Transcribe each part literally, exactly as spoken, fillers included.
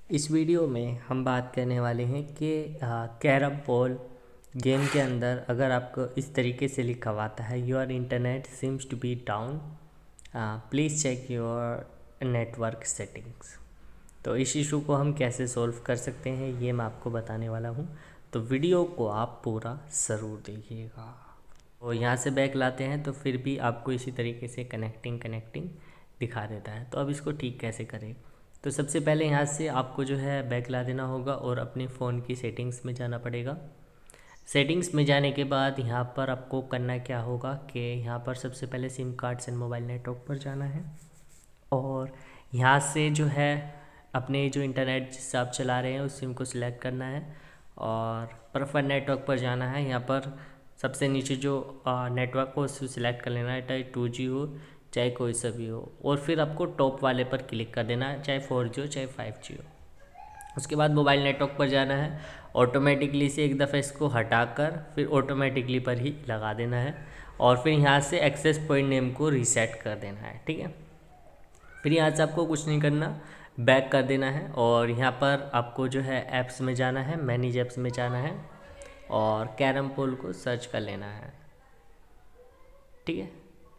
इस वीडियो में हम बात करने वाले हैं कि कैरम पोल गेम के अंदर अगर आपको इस तरीके से लिखा हुआ आता है your internet seems to be down, please check your network settings. तो इस इशू को हम कैसे सॉल्व कर सकते हैं ये मैं आपको बताने वाला हूँ, तो वीडियो को आप पूरा ज़रूर देखिएगा। और यहाँ से बैक लाते हैं तो फिर भी आपको इसी तरीके से कनेक्टिंग कनेक्टिंग दिखा देता है। तो अब इसको ठीक कैसे करें, तो सबसे पहले यहाँ से आपको जो है बैक ला देना होगा और अपने फ़ोन की सेटिंग्स में जाना पड़ेगा। सेटिंग्स में जाने के बाद यहाँ पर आपको करना क्या होगा कि यहाँ पर सबसे पहले SIM cards and mobile network पर जाना है और यहाँ से जो है अपने जो इंटरनेट जिससे आप चला रहे हैं उस सिम को सिलेक्ट करना है और प्रेफर्ड नेटवर्क पर जाना है। यहाँ पर सबसे नीचे जो नेटवर्क हो उसको सिलेक्ट कर लेना है, चाहे टू जी हो चाहे कोई सा भी हो, और फिर आपको टॉप वाले पर क्लिक कर देना है, चाहे फोर जी हो चाहे फाइव जी हो। उसके बाद मोबाइल नेटवर्क पर जाना है, ऑटोमेटिकली से एक दफ़ा इसको हटाकर फिर ऑटोमेटिकली पर ही लगा देना है और फिर यहाँ से एक्सेस पॉइंट नेम को रीसेट कर देना है। ठीक है, फिर यहाँ से आपको कुछ नहीं करना, बैक कर देना है और यहाँ पर आपको जो है ऐप्स में जाना है, मैनेज ऐप्स में जाना है और कैरम पोल को सर्च कर लेना है। ठीक है,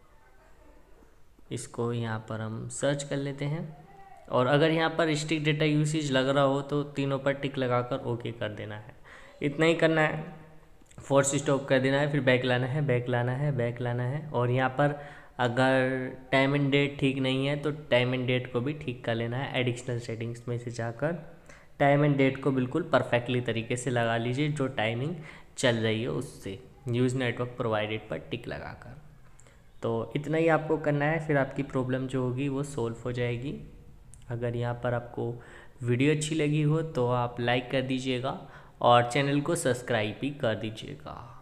इसको यहाँ पर हम सर्च कर लेते हैं और अगर यहाँ पर रिस्ट्रिक्ट डेटा यूसेज लग रहा हो तो तीनों पर टिक लगाकर ओके कर देना है। इतना ही करना है, फोर्स स्टॉप कर देना है, फिर बैक लाना है बैक लाना है बैक लाना है और यहाँ पर अगर टाइम एंड डेट ठीक नहीं है तो टाइम एंड डेट को भी ठीक कर लेना है। एडिशनल सेटिंग्स में से जाकर टाइम एंड डेट को बिल्कुल परफेक्टली तरीके से लगा लीजिए, जो टाइमिंग चल रही है उससे यूज़ नेटवर्क प्रोवाइडेड पर टिक लगाकर। तो इतना ही आपको करना है, फिर आपकी प्रॉब्लम जो होगी वो सॉल्व हो जाएगी। अगर यहाँ पर आपको वीडियो अच्छी लगी हो तो आप लाइक कर दीजिएगा और चैनल को सब्सक्राइब भी कर दीजिएगा।